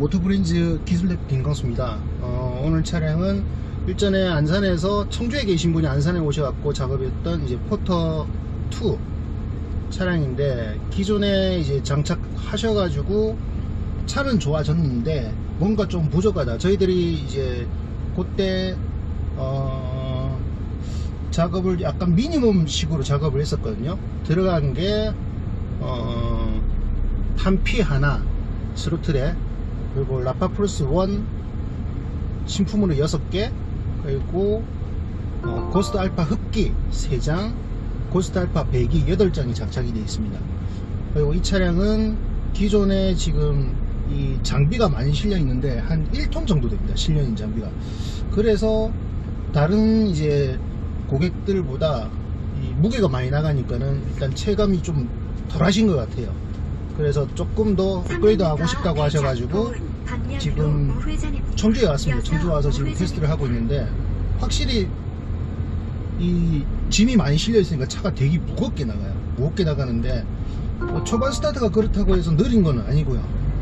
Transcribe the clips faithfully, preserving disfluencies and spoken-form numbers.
오토브레인즈 기술대표 김광수입니다. 어, 오늘 차량은 일전에 안산에서 청주에 계신 분이 안산에 오셔갖고 작업했던 이제 포터 투 차량인데, 기존에 이제 장착하셔가지고 차는 좋아졌는데 뭔가 좀 부족하다. 저희들이 이제 그때 어, 작업을 약간 미니멈 식으로 작업을 했었거든요. 들어간 게 어, 탄피 하나, 스로틀에, 그리고 라파플러스 일 신품으로 여섯 개, 그리고 어, 고스트 알파 흡기 세 장, 고스트 알파 배기 여덟 장이 장착이 되어 있습니다. 그리고 이 차량은 기존에 지금 이 장비가 많이 실려 있는데 한 일 톤 정도 됩니다. 실려 있는 장비가. 그래서 다른 이제 고객들보다 이 무게가 많이 나가니까는 일단 체감이 좀 덜 하신 것 같아요. 그래서 조금 더 업그레이드 하고 싶다고 하셔가지고 지금 청주에 왔습니다. 청주 와서 지금 테스트를 하고 있는데, 확실히 이 짐이 많이 실려 있으니까 차가 되게 무겁게 나가요. 무겁게 나가는데 뭐 초반 스타트가 그렇다고 해서 느린 건 아니고요.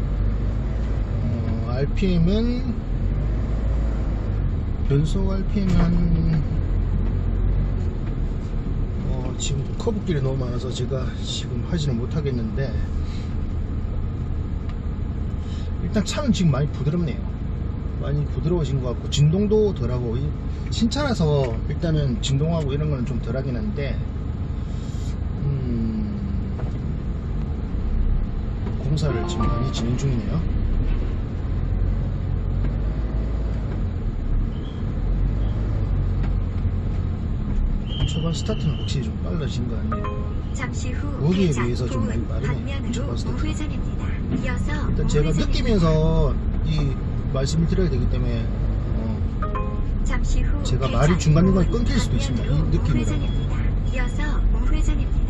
어, 알피엠은 변속 알피엠은 한 어, 지금 커브길이 너무 많아서 제가 지금 하지는 못하겠는데, 일단 차는 지금 많이 부드럽네요. 많이 부드러워진 것 같고 진동도 덜하고, 신차라서 일단은 진동하고 이런 거는 좀 덜하긴 한데, 음, 공사를 지금 많이 진행 중이네요. 초반 스타트는 확실히 좀 빨라진 거 아니에요? 잠시 후 거기에 비해서 좀 많이 빠르네요. 초반 스타트. 일단 제가 느끼면서 이 말씀을 드려야 되기 때문에 어, 잠시 후 제가 말이 중간중간 끊길 수도 있습니다. 이 느낌이라. 이어서 우회전입니다.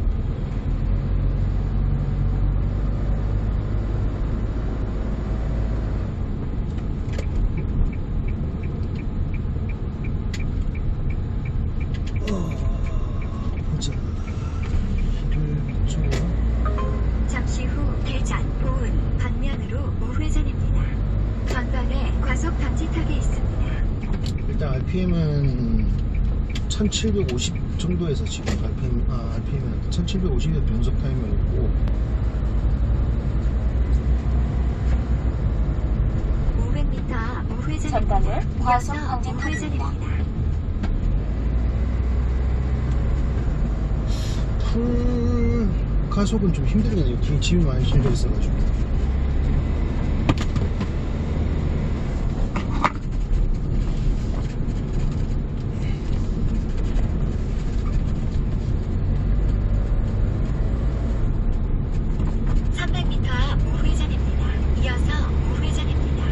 잠시 후 대전 보은 방면으로 우회전입니다. 전방에 과속 방지턱이 있습니다. 일단 알피엠은 천칠백오십 정도에서 지금 알피엠, 아, 알피엠은 천칠백오십에 변속 타임이 오고, 오백 미터 우회전입니다. 전방에 과속 이어서 방지턱입니다. 우회전입니다. 풀 가속은 좀 힘들겠네요. 뒤에 짐이 많이 실려 있어가지고. 삼백 미터 우회전입니다. 이어서 우회전입니다.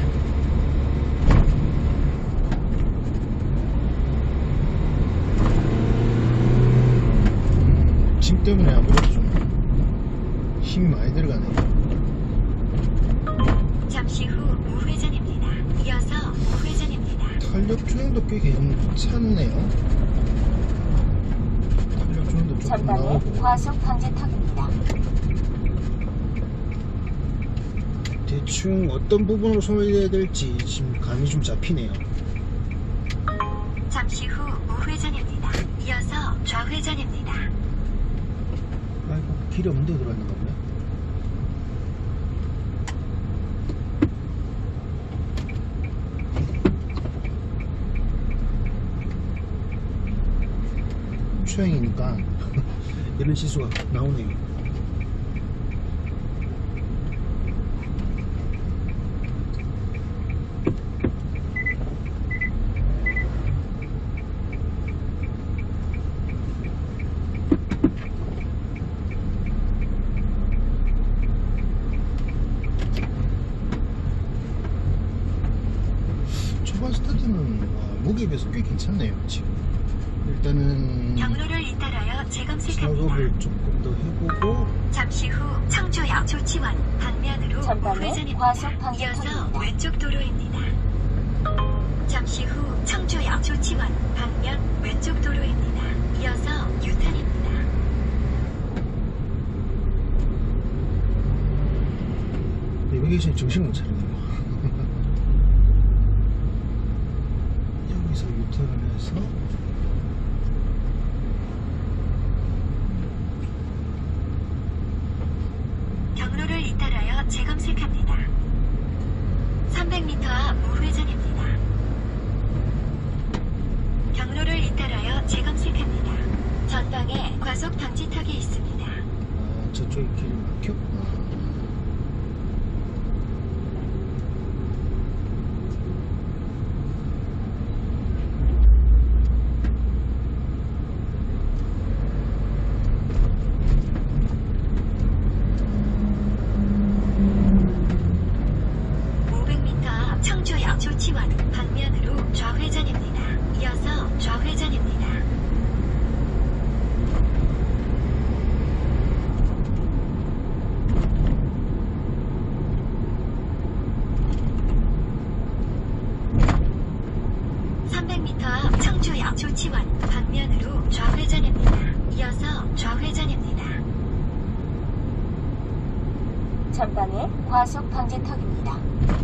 짐 때문에 아무래도 좀 힘이 많이 들어가네요. 잠시 후 우회전입니다. 이어서 우회전입니다. 탄력 주행도 꽤 괜찮네요. 탄력 주행도 좀 전방에 나오고, 과속 방지턱입니다. 대충 어떤 부분으로 손을 대야 될지 지금 감이 좀 잡히네요. 잠시 후 우회전입니다. 이어서 좌회전입니다. 아이고, 길이 없는데 들어왔는가 보네. 초행이니까 이런 실수가 나오네요. 초반 스타트는 와, 무게에 비해서 꽤 괜찮네요. 지금 일단은 경로를 잇따라여 재검색합니다. 작업을 조금 더 해보고, 잠시 후 청주역 조치원 방면으로 전방에 우회전입니다. 과속 이어서 방지턱입니다. 왼쪽 도로입니다. 잠시 후 청주역 조치원 방면 왼쪽 도로입니다. 이어서 유턴입니다. 내비게이션이 정신 못 차리네요. 여기서 유턴을 해서 경로를 잇따라여 재검색합니다. 삼백 미터 앞 우회전입니다. 경로를 잇따라여 재검색합니다. 전방에 과속 방지턱이 있습니다. 아, 저쪽에 길이 막혔구나. 오백 미터 앞 청주역 조치원 방면으로 좌회전입니다. 이어서 좌회전입니다. 삼백 미터 앞 청주역 조치원 방면으로 좌회전입니다. 이어서 좌회전입니다. 전방에 과속 방지턱입니다.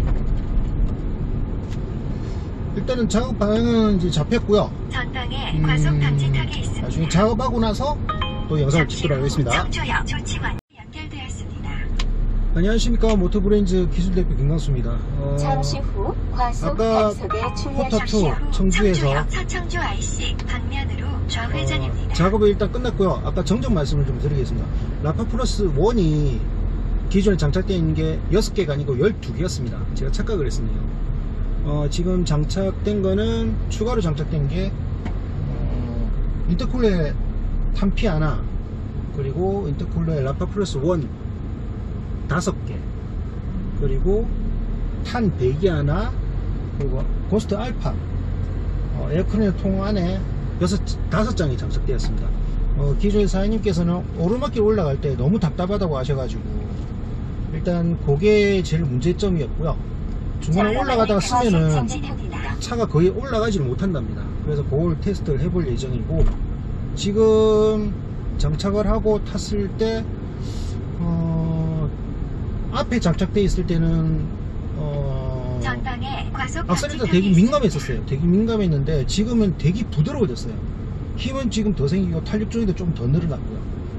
일단은 작업 방향은 이제 잡혔고요. 전방에 음, 과속 방지턱이 있습니다. 나중에 작업하고 나서 또 영상을 찍도록 하겠습니다. 청주역 조치원 연결되었습니다. 안녕하십니까, 모터브레인즈 기술대표 김광수입니다. 어, 잠시 후 과속 아까 단속에 포터 주의하십시오. 투 청주에서 청주역 서청주 아이씨 방면으로 좌회전입니다. 어, 작업이 일단 끝났고요. 아까 정정 말씀을 좀 드리겠습니다. 라파 플러스 일이 기존에 장착되어 있는 게 여섯 개가 아니고 열두 개였습니다. 제가 착각을 했었네요. 어, 지금 장착된 거는 추가로 장착된 게 어, 인터쿨러에 탄피 하나, 그리고 인터쿨러에 라파 플러스 일 다섯 개, 그리고 탄 배기 하나, 그리고 고스트 알파 어, 에어컨의 통 안에 여섯, 다섯 장이 장착되었습니다. 어, 기존의 사장님께서는 오르막길 올라갈 때 너무 답답하다고 하셔가지고 일단 그게 제일 문제점이었고요. 중간에 올라가다가 쓰면은 차가 거의 올라가지를 못한답니다. 그래서 그걸 테스트를 해볼 예정이고, 지금 장착을 하고 탔을 때 어, 앞에 장착되어 있을 때는 어, 전방에 과속 악셀레이터 방지턱이 되게 있습니다. 민감했었어요. 되게 민감했는데 지금은 되게 부드러워졌어요. 힘은 지금 더 생기고 탄력 조이도 좀 더 늘어났고요.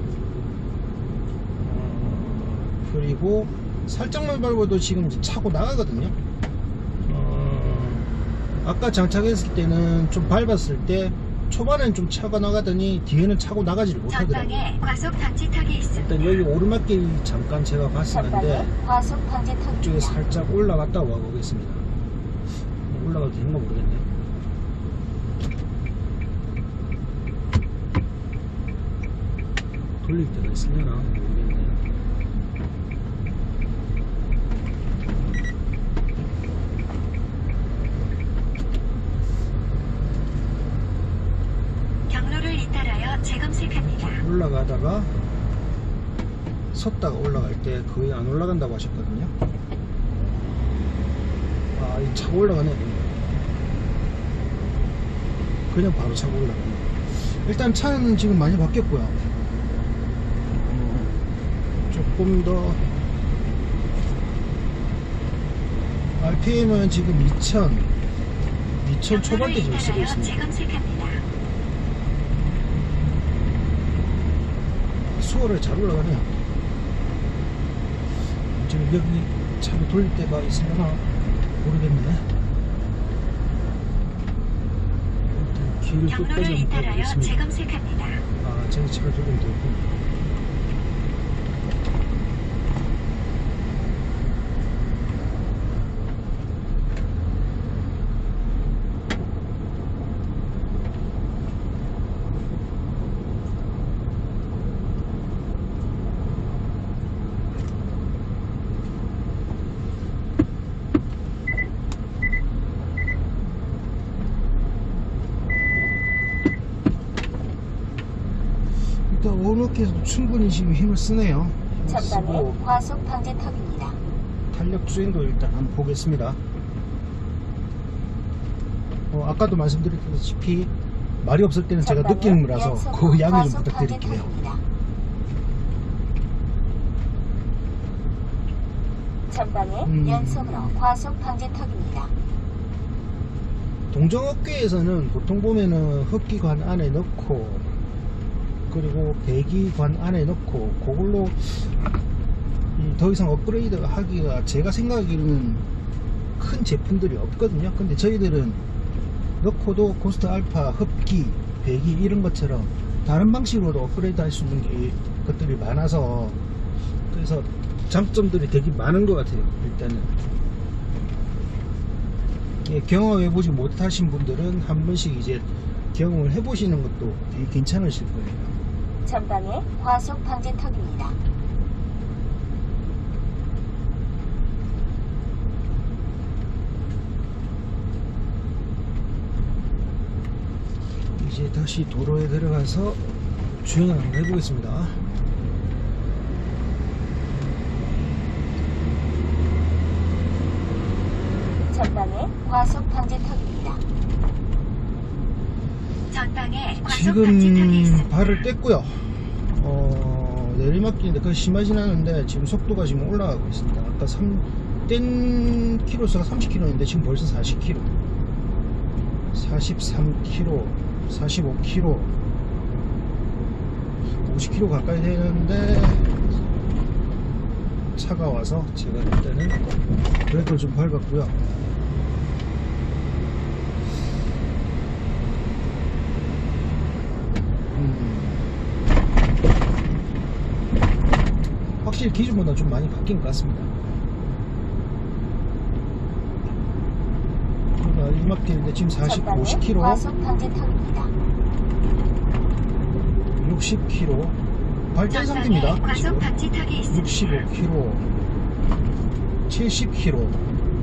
어, 그리고 살짝만 밟아도 지금 이제 차고 나가거든요. 어, 아까 장착했을 때는 좀 밟았을 때 초반에는 좀 차가 나가더니 뒤에는 차고 나가지를 못하더라고요. 전방에 과속 방지턱이 있습니다. 일단 여기 오르막길 잠깐 제가 전방에 봤었는데 과속 이쪽에 방지턱입니다. 살짝 올라갔다 와 보겠습니다. 올라가도 되는가 모르겠네. 돌릴 때가 있으려나 모르겠네. 경로를 잇따라여 재검색합니다. 올라가다가 섰다가 올라갈 때 거의 안 올라간다고 하셨거든요. 아, 이 차고 올라가네. 그냥 바로 차고 올라가네. 일단 차는 지금 많이 바뀌었고요. 음, 조금 더 알피엠은 지금 이천 이천 초반대 지금 쓰고 있습니다. 재검색합니다. 수월에 잘 올라가네요. 지금 여기 차를 돌릴 때가 있으려나 모르겠네. 일단 길을 끝까지 경로를 한번 잇따라여 가보겠습니다. 재검색합니다. 아, 저기 차를 돌리면 되겠군요. 일단 오르막길에서도 충분히 지금 힘을 쓰네요. 힘을 전방에 쓰고 과속 방지턱입니다. 탄력 주행도 일단 한번 보겠습니다. 어, 아까도 말씀드렸다시피 말이 없을 때는 제가 전방에 느끼는 거라서 연속 그 양해 좀 과속 부탁드릴게요. 방지턱입니다. 전방에 음. 연속으로 과속 방지턱입니다. 동정업계에서는 보통 보면은 흡기관 안에 넣고 그리고 배기관 안에 넣고 그걸로 음, 더 이상 업그레이드 하기가 제가 생각하기로는 큰 제품들이 없거든요. 근데 저희들은 넣고도 고스트 알파, 흡기, 배기 이런 것처럼 다른 방식으로도 업그레이드 할 수 있는 게, 것들이 많아서 그래서 장점들이 되게 많은 것 같아요. 일단은 예, 경험해보지 못하신 분들은 한 번씩 이제 경험을 해보시는 것도 되게 괜찮으실 거예요. 전방에 과속 방지턱입니다. 이제 다시 도로에 들어가서 주행을 한번 해보겠습니다. 전방에 과속 방지턱입니다. 전방에 과속 방지턱이 지금 있습니다. 발을 뗐고요. 어, 내리막길인데 그게 심하진 않은데 지금 속도가 지금 올라가고 있습니다. 아까 삼, 뗀 키로수가 삼십 킬로미터인데 지금 벌써 사십 킬로미터, 사십삼 킬로미터, 사십오 킬로미터, 오십 킬로미터 가까이 되는데 차가 와서 제가 일단은 브레이크를 좀 밟았고요. 확실히 기존보다 좀 많이 바뀐 것 같습니다. 내리막길인데 지금 사십, 전방에 오십 킬로미터, 과속 방지턱입니다. 육십 킬로미터 발전 전방에 상태입니다. 과속 지금 방지턱이 있습니다. 육십오 킬로미터, 칠십 킬로미터,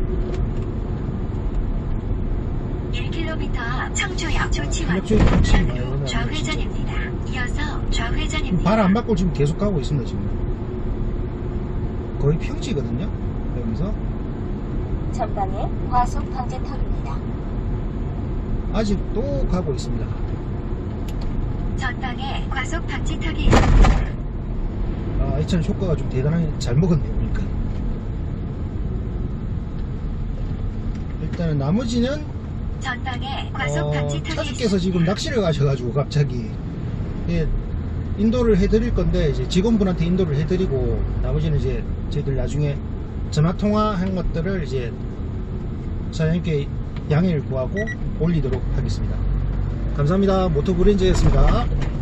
일 킬로미터 청주역 조치원 탄력적인 확실히 많이 방면으로 나네요, 좌회전입니다. 이어서 좌회전입니다. 발 안 받고 지금 계속 가고 있습니다. 지금 거의 평지거든요. 그러면서 전방에 과속 방지턱입니다. 아직도 가고 있습니다. 전방에 과속 방지턱이 있습니다. 아, 이 차는 효과가 좀 대단하게 잘 먹었네요. 그러니까 일단은 나머지는 전방에 과속 어, 방지턱이 차주께서 있습니다. 지금 낚시를 가셔가지고 갑자기 예, 인도를 해드릴 건데 이제 직원분한테 인도를 해드리고 나머지는 이제 저희들 나중에 전화 통화한 것들을 이제 사장님께 양해를 구하고 올리도록 하겠습니다. 감사합니다. 모토브레인즈였습니다.